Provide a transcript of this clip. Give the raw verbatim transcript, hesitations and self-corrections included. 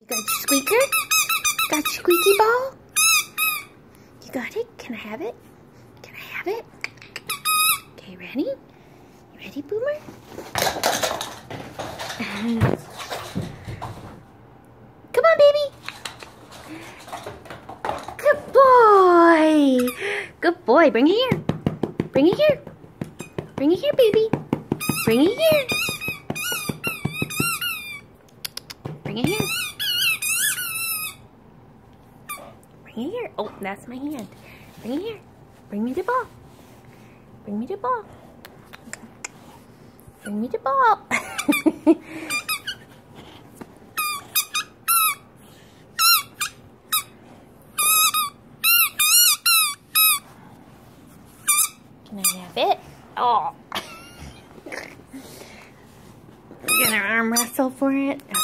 You got your squeaker? Got your squeaky ball? You got it? Can I have it? Can I have it? Okay, ready? You ready, Boomer? Come on, baby. Good boy. Good boy. Bring it here. Bring it here. Bring it here, baby. Bring it here. Bring it here. Bring it here. Oh, that's my hand. Bring it here. Bring me the ball. Bring me the ball. Bring me the ball. Can I have it? Oh. We're gonna arm wrestle for it.